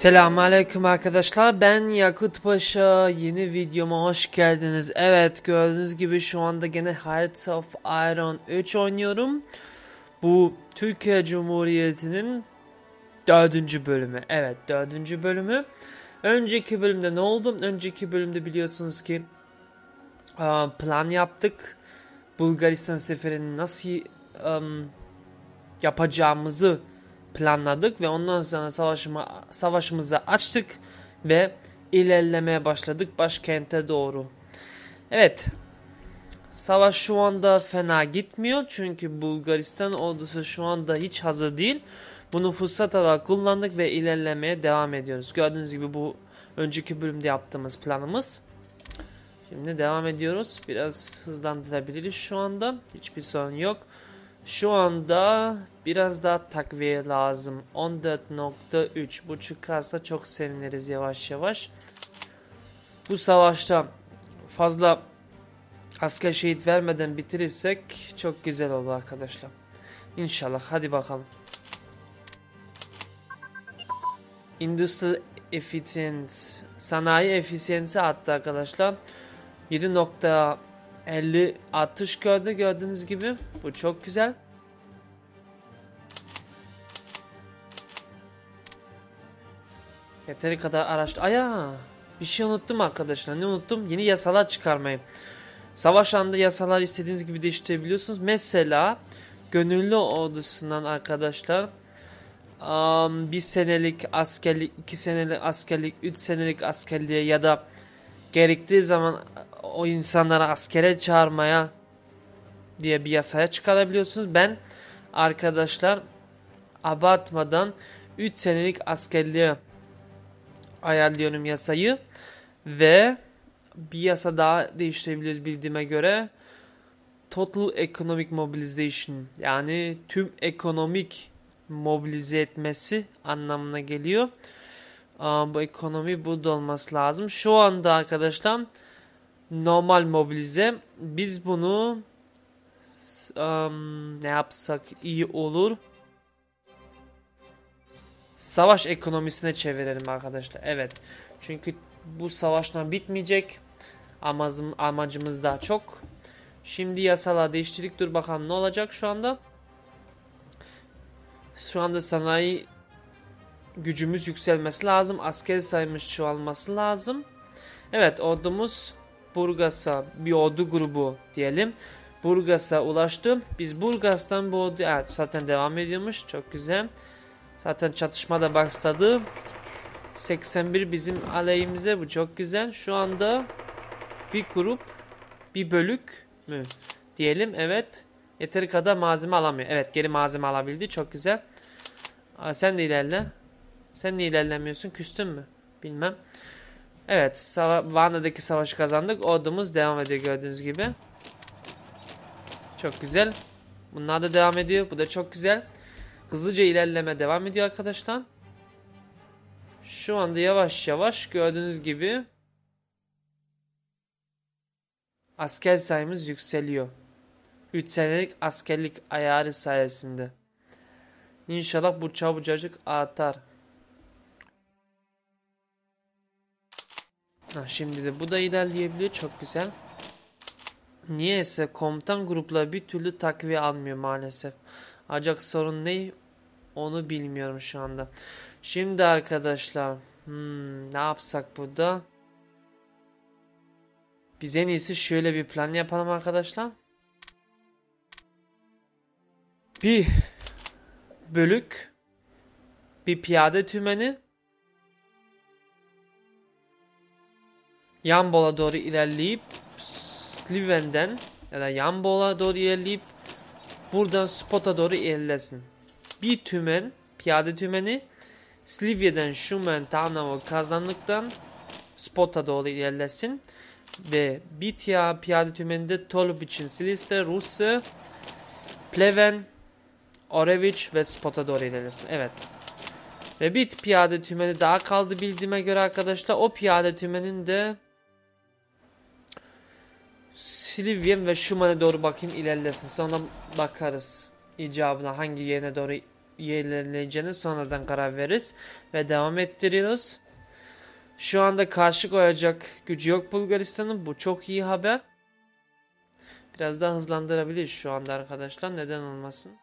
Selamünaleyküm arkadaşlar, ben Yakut Paşa. Yeni videoma hoş geldiniz. Evet, gördüğünüz gibi şu anda gene Hearts of Iron 3 oynuyorum. Bu Türkiye Cumhuriyeti'nin 4. bölümü. Evet, 4. bölümü. Önceki bölümde ne oldu? Önceki bölümde biliyorsunuz ki plan yaptık. Bulgaristan seferini nasıl yapacağımızı planladık ve ondan sonra savaşımızı açtık ve ilerlemeye başladık başkente doğru. Evet, savaş şu anda fena gitmiyor çünkü Bulgaristan ordusu şu anda hiç hazır değil. Bunu fırsat olarak kullandık ve ilerlemeye devam ediyoruz. Gördüğünüz gibi bu önceki bölümde yaptığımız planımız. Şimdi devam ediyoruz. Biraz hızlandırabiliriz şu anda. Hiçbir sorun yok. Şu anda biraz daha takviye lazım. 14.3. Bu çıkarsa çok seviniriz yavaş yavaş. Bu savaşta fazla asker şehit vermeden bitirirsek çok güzel olur arkadaşlar. İnşallah. Hadi bakalım. Industrial Efficiency, sanayi efisiyенsi attı arkadaşlar. 7.50 artış gördü gördüğünüz gibi. Bu çok güzel. Yeteri kadar araçta. Bir şey unuttum arkadaşlar. Ne unuttum? Yeni yasalar çıkarmayı. Savaş anında yasalar istediğiniz gibi değiştirebiliyorsunuz. Mesela gönüllü ordusundan arkadaşlar 1 senelik askerlik, 2 senelik askerlik, 3 senelik askerliğe ya da gerektiği zaman o insanları askere çağırmaya diye bir yasaya çıkarabiliyorsunuz. Ben arkadaşlar abartmadan 3 senelik askerliğe ayarlıyorum yasayı ve bir yasa daha değiştirebiliriz bildiğime göre. Total Economic Mobilization, yani tüm ekonomik mobilize etmesi anlamına geliyor. Bu ekonomi burada olması lazım. Şu anda arkadaşlar normal mobilize. Biz bunu ne yapsak iyi olur? Savaş ekonomisine çevirelim arkadaşlar. Evet. Çünkü bu savaştan bitmeyecek. Amacımız daha çok. Şimdi yasalar değiştirdik. Dur bakalım ne olacak şu anda. Şu anda sanayi gücümüz yükselmesi lazım. Asker sayımız çoğalması lazım. Evet, ordumuz Burgas'a, bir ordu grubu diyelim, Burgas'a ulaştı. Biz Burgas'tan bu ordu zaten devam ediyormuş. Çok güzel. Zaten çatışma da başladı. 81 bizim aleyhimize, bu çok güzel. Şu anda bir grup, bir bölük mü diyelim, evet. Yeteri kadar malzeme alamıyor. Evet, geri malzeme alabildi. Çok güzel. Sen de ilerle. Sen niye ilerlemiyorsun? Küstün mü? Bilmem. Evet, Varna'daki savaşı kazandık. Ordumuz devam ediyor gördüğünüz gibi. Çok güzel. Bunlar da devam ediyor. Bu da çok güzel. Hızlıca ilerleme devam ediyor arkadaşlar. Şu anda yavaş yavaş gördüğünüz gibi asker sayımız yükseliyor. 3 senelik askerlik ayarı sayesinde. İnşallah bu çabucacık artar. Şimdi de bu da ilerleyebiliyor. Çok güzel. Niyeyse komutan grupları bir türlü takviye almıyor maalesef. Ancak sorun ne? Onu bilmiyorum şu anda. Şimdi arkadaşlar ne yapsak burada? Biz en iyisi şöyle bir plan yapalım arkadaşlar. Bir bölük, bir piyade tümeni Yambol'a doğru ilerleyip Sliven'den ya da Yambol'a doğru ilerleyip buradan Spot'a doğru ilerlesin. Bir tümen, piyade tümeni Slivye'den Shumen, Tarnovo, Kazanlık'tan Spot'a doğru ilerlesin. Ve bir piyade tümeni de Tolubic'in Silistre, Rusya, Pleven, Orevic ve Spot'a doğru ilerlesin. Evet. Ve bir piyade tümeni daha kaldı bildiğime göre arkadaşlar. O piyade tümenin de Silivyen ve Shumen'e doğru bakayım ilerlesin. Sonra bakarız icabına hangi yerine doğru ilerleyeceğini sonradan karar veririz. Ve devam ettiriyoruz. Şu anda karşı koyacak gücü yok Bulgaristan'ın. Bu çok iyi haber. Biraz daha hızlandırabiliriz şu anda arkadaşlar. Neden olmasın?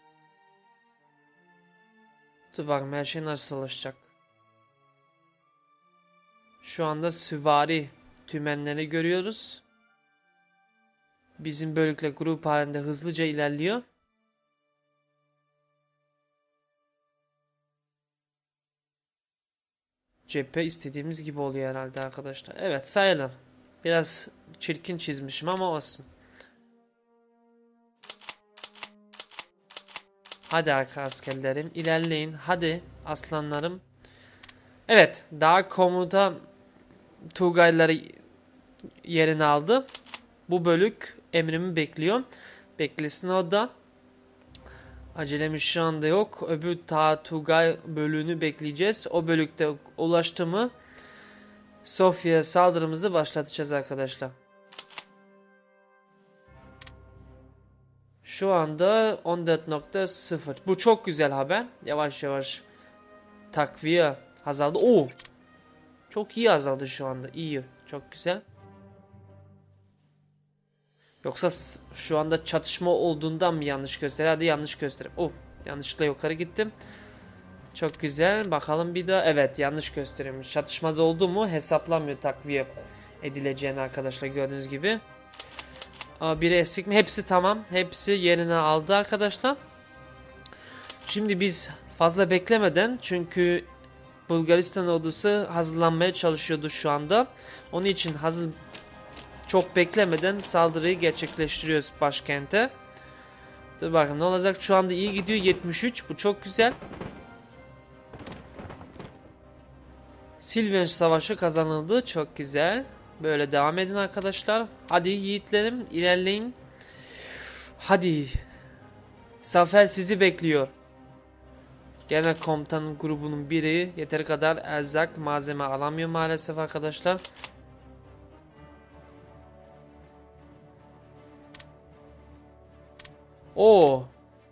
Dur bakalım her şey nasıl olacak. Şu anda süvari tümenleri görüyoruz. Bizim bölükle grup halinde hızlıca ilerliyor. Cephe istediğimiz gibi oluyor herhalde arkadaşlar. Evet sayalım. Biraz çirkin çizmişim ama olsun. Hadi askerlerim ilerleyin. Hadi aslanlarım. Evet daha komuta Tugayları yerini aldı. Bu bölük emrimi bekliyor. Beklesin o da. Acelemiz şu anda yok. Öbür Tugay bölüğünü bekleyeceğiz. O bölükte ulaştı mı Sofya saldırımızı başlatacağız arkadaşlar. Şu anda 14.0. Bu çok güzel haber. Yavaş yavaş takviye azaldı. Oo! Çok iyi azaldı şu anda. İyi. Çok güzel. Yoksa şu anda çatışma olduğundan mı yanlış gösteriyor? Hadi yanlış göstereyim. Oh! Yanlışlıkla yukarı gittim. Çok güzel. Bakalım bir daha. Evet yanlış göstereyim. Çatışmada oldu mu hesaplanmıyor takviye edileceğini arkadaşlar gördüğünüz gibi. Biri eksik mi? Hepsi tamam. Hepsi yerine aldı arkadaşlar. Şimdi biz fazla beklemeden çünkü Bulgaristan ordusu hazırlanmaya çalışıyordu şu anda. Onun için çok beklemeden saldırıyı gerçekleştiriyoruz başkente. Dur bakın ne olacak? Şu anda iyi gidiyor. 73. Bu çok güzel. Silvanç Savaşı kazanıldı. Çok güzel. Böyle devam edin arkadaşlar. Hadi yiğitlerim ilerleyin. Hadi. Zafer sizi bekliyor. Genel komutanın grubunun biri yeteri kadar erzak malzeme alamıyor maalesef arkadaşlar. O.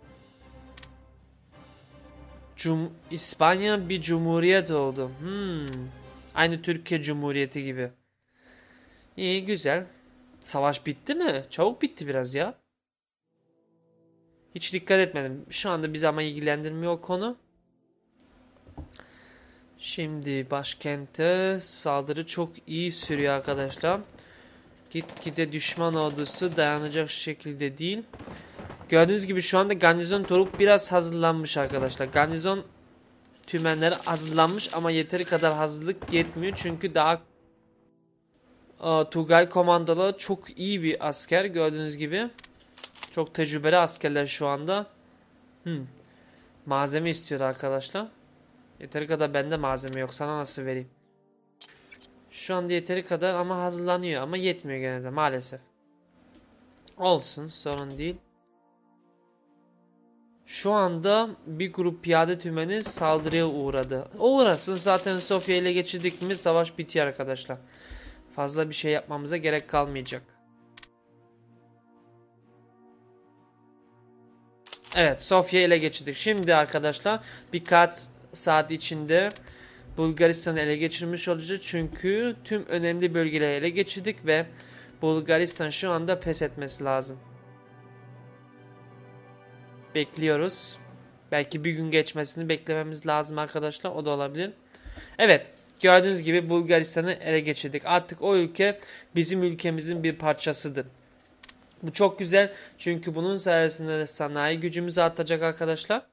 İspanya bir cumhuriyet oldu. Aynı Türkiye Cumhuriyeti gibi. İyi güzel. Savaş bitti mi? Çabuk bitti biraz ya. Hiç dikkat etmedim. Şu anda bizi ama ilgilendirmiyor o konu. Şimdi başkente saldırı çok iyi sürüyor arkadaşlar. Gitgide düşman ordusu dayanacak şekilde değil. Gördüğünüz gibi şu anda garnizon torup biraz hazırlanmış arkadaşlar. Garnizon tümenleri hazırlanmış ama yeteri kadar hazırlık yetmiyor. Çünkü daha Tugay komandoları çok iyi bir asker gördüğünüz gibi. Çok tecrübeli askerler şu anda. Malzeme istiyor arkadaşlar. Yeteri kadar bende malzeme yok. Sana nasıl vereyim? Şu anda yeteri kadar ama hazırlanıyor. Ama yetmiyor gene de maalesef. Olsun sorun değil. Şu anda bir grup piyade tümeni saldırıya uğradı. Uğrasın zaten Sofya ile geçirdik mi savaş bitiyor arkadaşlar. Fazla bir şey yapmamıza gerek kalmayacak. Evet Sofya ile geçirdik. Şimdi arkadaşlar birkaç saat içinde Bulgaristan'ı ele geçirmiş olacağız. Çünkü tüm önemli bölgeleri ele geçirdik ve Bulgaristan şu anda pes etmesi lazım. Bekliyoruz. Belki bir gün geçmesini beklememiz lazım arkadaşlar. O da olabilir. Evet. Gördüğünüz gibi Bulgaristan'ı ele geçirdik. Artık o ülke bizim ülkemizin bir parçasıdır. Bu çok güzel. Çünkü bunun sayesinde sanayi gücümüz artacak arkadaşlar.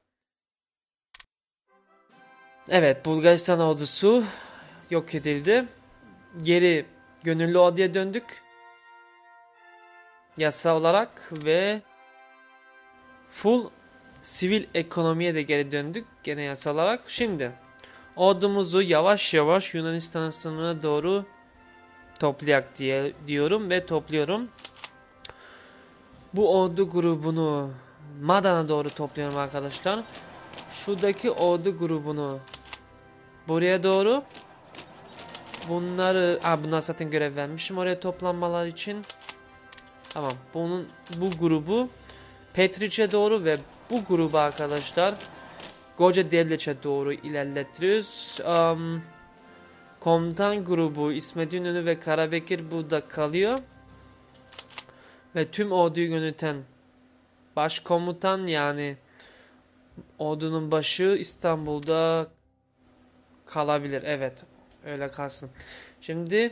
Evet. Bulgaristan ordusu yok edildi. Geri gönüllü orduya döndük. Yasa olarak ve full sivil ekonomiye de geri döndük. Gene yasal olarak. Şimdi ordumuzu yavaş yavaş Yunanistan sınırına doğru toplayak diyorum ve topluyorum. Bu ordu grubunu Madan'a doğru topluyorum arkadaşlar. Şuradaki ordu grubunu buraya doğru. Bunlar zaten görev vermişim oraya toplanmalar için. Tamam. Bu grubu Petriç'e doğru ve bu grubu arkadaşlar Goca Devleç'e doğru ilerletiyoruz. Komutan grubu İsmet İnönü ve Karabekir burada kalıyor. Ve tüm orduyu yöneten başkomutan, yani ordunun başı İstanbul'da kalabilir. Evet, öyle kalsın. Şimdi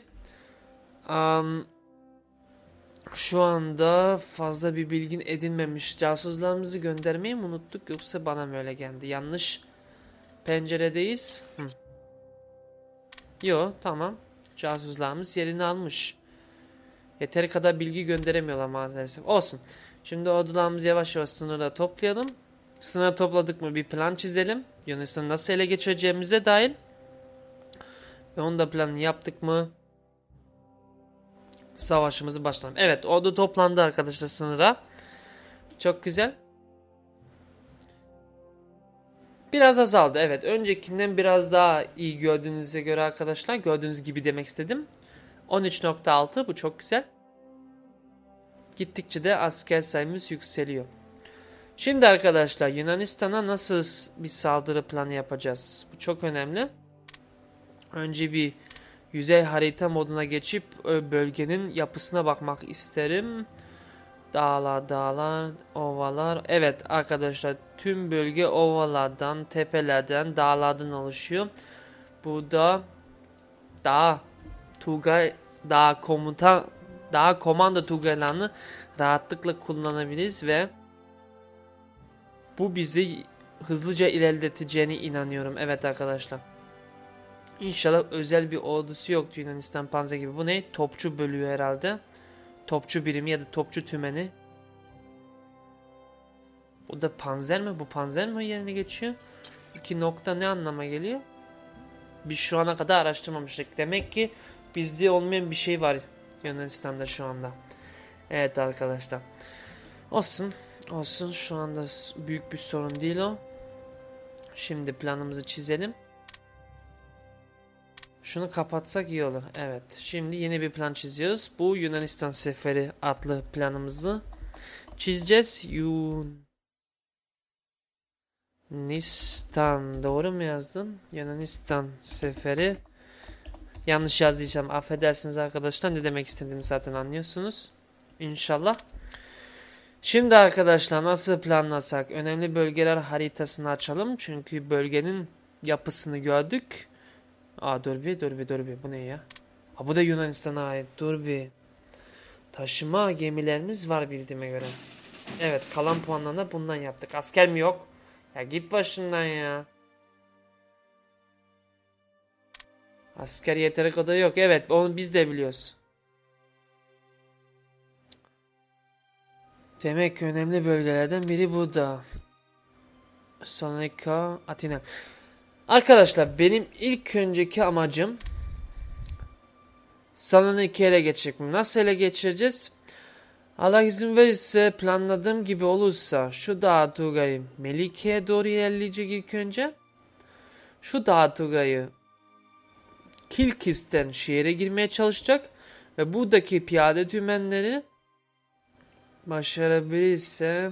şu anda fazla bir bilgin edinmemiş. Casuslarımızı göndermeyi mi unuttuk, yoksa bana mı öyle geldi? Yanlış penceredeyiz. Yo, tamam. Casuslarımız yerini almış. Yeteri kadar bilgi gönderemiyorlar maalesef. Olsun. Şimdi ordularımızı yavaş yavaş sınırda toplayalım. Sınırı topladık mı bir plan çizelim. Yunanistan'ı nasıl ele geçireceğimize dair. Ve onu da planını yaptık mı savaşımızı başlayalım. Evet, ordu toplandı arkadaşlar sınıra. Çok güzel. Biraz azaldı. Evet, öncekinden biraz daha iyi gördüğünüze göre arkadaşlar. Gördüğünüz gibi demek istedim. 13.6, bu çok güzel. Gittikçe de asker sayımız yükseliyor. Şimdi arkadaşlar Yunanistan'a nasıl bir saldırı planı yapacağız? Bu çok önemli. Önce bir yüzey harita moduna geçip bölgenin yapısına bakmak isterim. Dağlar, ovalar. Evet arkadaşlar, tüm bölge ovalardan, tepelerden, dağlardan oluşuyor. Bu da dağ komando tugaylarını rahatlıkla kullanabiliriz ve bu bizi hızlıca ilerleteceğine inanıyorum. Evet arkadaşlar. İnşallah özel bir ordusu yoktu Yunanistan panzer gibi. Bu ne? Topçu bölüyor herhalde. Topçu birimi ya da topçu tümeni. Bu da panzer mi? Bu panzer mi yerine geçiyor? 2 nokta ne anlama geliyor? Biz şu ana kadar araştırmamıştık. Demek ki bizde olmayan bir şey var Yunanistan'da şu anda. Evet arkadaşlar. Olsun. Şu anda büyük bir sorun değil o. Şimdi planımızı çizelim. Şunu kapatsak iyi olur. Evet. Şimdi yeni bir plan çiziyoruz. Bu Yunanistan Seferi adlı planımızı çizeceğiz. Yunanistan. Doğru mu yazdım? Yunanistan Seferi. Yanlış yazdıysam affedersiniz arkadaşlar. Ne demek istediğimi zaten anlıyorsunuz. İnşallah. Şimdi arkadaşlar nasıl planlasak? Önemli bölgeler haritasını açalım. Çünkü bölgenin yapısını gördük. Dur bir. Bu ne ya? Bu da Yunanistan'a ait. Dur bir. Taşıma gemilerimiz var bildiğime göre. Evet, kalan puanlarını bundan yaptık. Asker mi yok? Ya git başımdan ya. Asker yeteri kadar yok. Evet, onu biz de biliyoruz. Demek ki önemli bölgelerden biri bu da. Salonika, Atina. Arkadaşlar benim ilk önceki amacım Salonik'i ele geçirmek. Nasıl ele geçireceğiz? Allah izin verirse, planladığım gibi olursa şu dağ turayı Melike'ye doğru ilerleyecek ilk önce. Şu dağ turayı Kilkis'ten şehre girmeye çalışacak ve buradaki piyade tümenleri başarabilirse,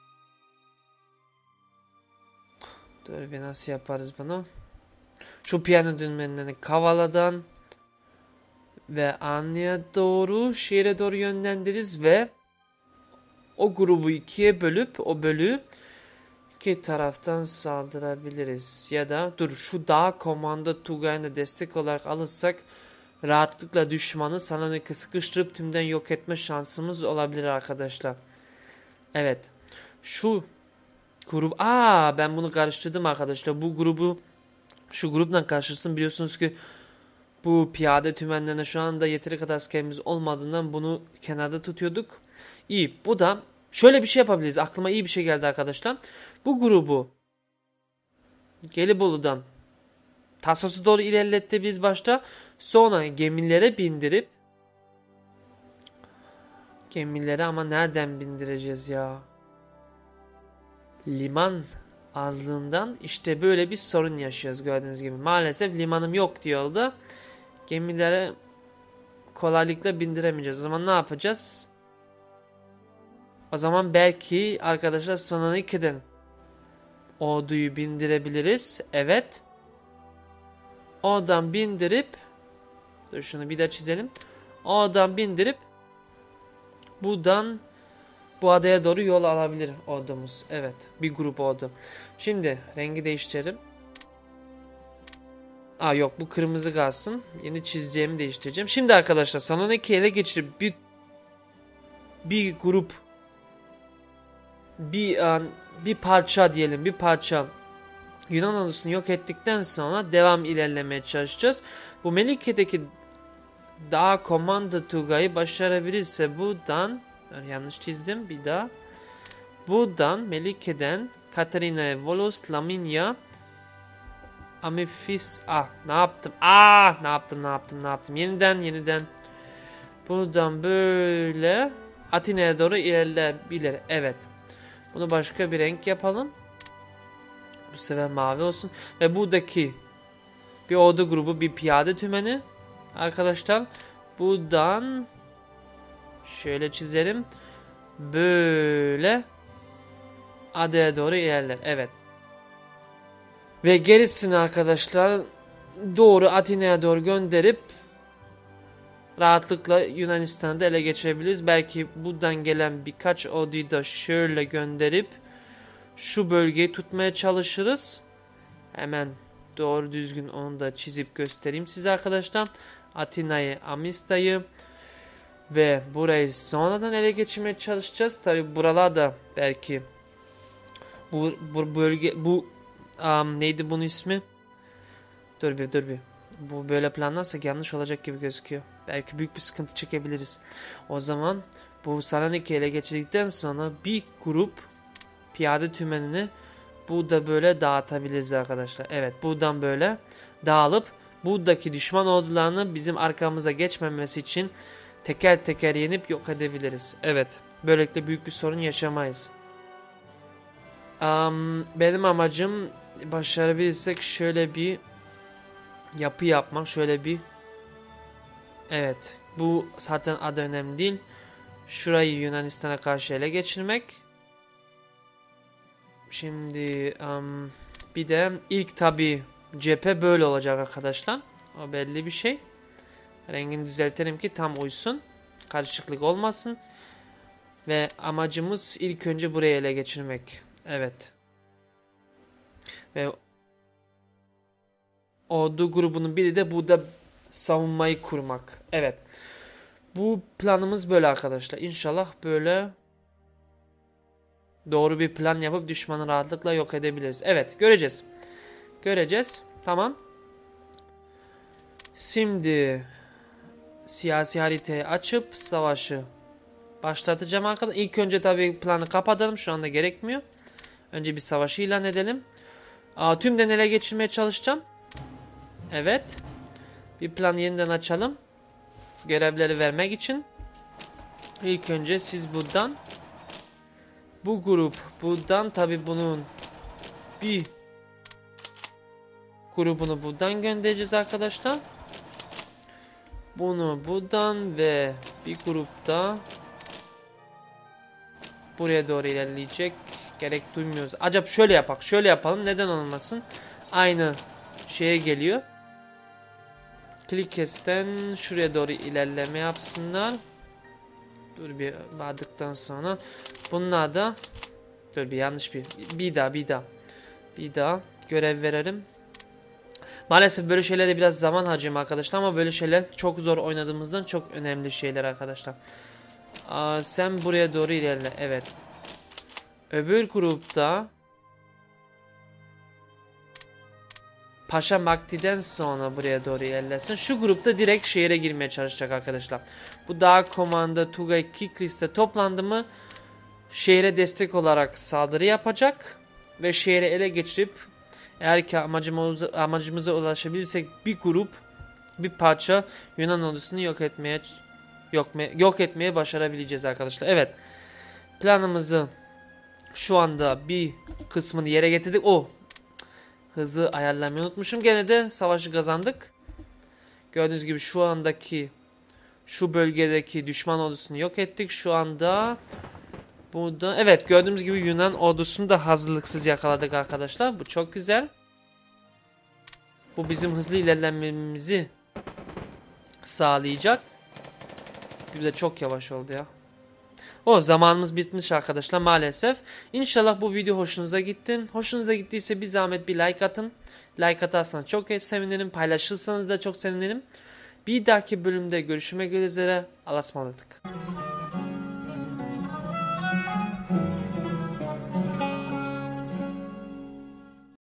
dur bir nasıl yaparız bunu? Şu piyade tümenlerini Kavala'dan ve Anya'ya doğru şehre doğru yönlendiririz ve o grubu ikiye bölüp o bölüğü iki taraftan saldırabiliriz. Ya da şu dağ komando Tugay'ına destek olarak alırsak rahatlıkla düşmanı Salonik'i sıkıştırıp tümden yok etme şansımız olabilir arkadaşlar. Evet. Şu grup, ben bunu karıştırdım arkadaşlar. Şu grupla karşılaştım. Biliyorsunuz ki bu piyade tümenlerine şu anda yeteri kadar askerimiz olmadığından bunu kenarda tutuyorduk. İyi. Bu da şöyle bir şey yapabiliriz. Aklıma iyi bir şey geldi arkadaşlar. Bu grubu Gelibolu'dan Tassos'a doğru ilerletti biz başta. Sonra gemilere bindirip ama nereden bindireceğiz ya? Liman azlığından işte böyle bir sorun yaşıyoruz gördüğünüz gibi. Maalesef limanım yok diyor da gemilere kolaylıkla bindiremeyeceğiz. O zaman ne yapacağız? O zaman belki arkadaşlar Saloniki'den orduyu bindirebiliriz. Evet. Oradan bindirip, dur şunu bir daha çizelim. Oradan bindirip buradan bu adaya doğru yol alabilir ordumuz. Evet, bir grup ordu. Şimdi rengi değiştirelim. Yok, bu kırmızı kalsın. Yeni çizeceğimi değiştireceğim. Şimdi arkadaşlar Salonik'i ele geçirip bir grup, bir parça diyelim, bir parça Yunan ordusunu yok ettikten sonra devam ilerlemeye çalışacağız. Bu Melike'deki dağ komando Tugay'ı başarabilirse buradan, yanlış çizdim bir daha. Buradan Melike'den Katerina, Volos, Laminia, Amifis, ne yaptım. Yeniden. Buradan böyle Atina'ya doğru ilerleyebilir. Evet. Bunu başka bir renk yapalım. Bu sefer mavi olsun. Ve buradaki bir ordu grubu, bir piyade tümeni. Arkadaşlar buradan şöyle çizelim. Böyle adaya doğru ilerler. Evet. Ve gerisini arkadaşlar doğru Atina'ya doğru gönderip rahatlıkla Yunanistan'ı da ele geçirebiliriz. Belki buradan gelen birkaç orduyu da şöyle gönderip şu bölgeyi tutmaya çalışırız. Hemen doğru düzgün onu da çizip göstereyim size arkadaşlar. Atina'yı, Amista'yı ve burayı sonradan ele geçirmeye çalışacağız. Tabi buralarda belki bu bölge, neydi bunun ismi? Dur bir. Bu böyle planlarsak yanlış olacak gibi gözüküyor. Belki büyük bir sıkıntı çekebiliriz. O zaman bu Salonik'i ele geçirdikten sonra bir grup piyade tümenini burada böyle dağıtabiliriz arkadaşlar. Evet, buradan böyle dağılıp buradaki düşman ordularını bizim arkamıza geçmemesi için teker teker yenip yok edebiliriz. Evet, böylelikle büyük bir sorun yaşamayız. Benim amacım başarabilirsek şöyle bir yapı yapmak. Evet, bu zaten adı önemli değil. Şurayı Yunanistan'a karşı ele geçirmek. Şimdi bir de ilk tabi cephe böyle olacak arkadaşlar. O belli bir şey. Rengini düzeltelim ki tam uysun. Karışıklık olmasın. Ve amacımız ilk önce burayı ele geçirmek. Evet. Ve ordu grubunun biri de burada savunmayı kurmak. Evet. Bu planımız böyle arkadaşlar. İnşallah böyle doğru bir plan yapıp düşmanı rahatlıkla yok edebiliriz. Evet, göreceğiz. Tamam. Şimdi siyasi haritayı açıp savaşı başlatacağım arkadaşlar. İlk önce tabii planı kapatalım. Şu anda gerekmiyor. Önce bir savaşı ilan edelim. Tümden ele geçirmeye çalışacağım. Evet. Bir plan yeniden açalım. Görevleri vermek için. İlk önce siz buradan, bu grup buradan, tabi bunun bir grubunu buradan göndereceğiz arkadaşlar. Bunu buradan ve bir grupta buraya doğru ilerleyecek. Gerek duymuyoruz. Acaba şöyle yapalım. Neden olmasın? Aynı şeye geliyor. Klikes'ten şuraya doğru ilerleme yapsınlar. Dur bir vardıktan sonra. Bunlar da bir daha görev verelim. Maalesef böyle şeylerde biraz zaman harcıyorum arkadaşlar ama böyle şeyler çok zor oynadığımızdan çok önemli şeyler arkadaşlar. Sen buraya doğru ilerle. Evet. Öbür grupta Paşa Makti'den sonra buraya doğru ilerlesin. Şu grupta direkt şehire girmeye çalışacak arkadaşlar. Bu dağ komanda Tugay Kiklis'te toplandı mı şehre destek olarak saldırı yapacak ve şehri ele geçirip eğer ki amacımıza ulaşabilirsek bir parça Yunan ordusunu yok etmeye başarabileceğiz arkadaşlar. Evet. Planımızı şu anda bir kısmını yere getirdik. Hızı ayarlamayı unutmuşum. Gene de savaşı kazandık. Gördüğünüz gibi şu bölgedeki düşman ordusunu yok ettik. Şu anda Burada evet gördüğümüz gibi Yunan ordusunu da hazırlıksız yakaladık arkadaşlar. Bu çok güzel. Bu bizim hızlı ilerlememizi sağlayacak. Bir de çok yavaş oldu ya. O zamanımız bitmiş arkadaşlar maalesef. İnşallah bu video hoşunuza gitti. Hoşunuza gittiyse bir zahmet bir like atın. Like atarsanız çok sevinirim. Paylaşırsanız da çok sevinirim. Bir dahaki bölümde görüşmek üzere. Allah'a ısmarladık.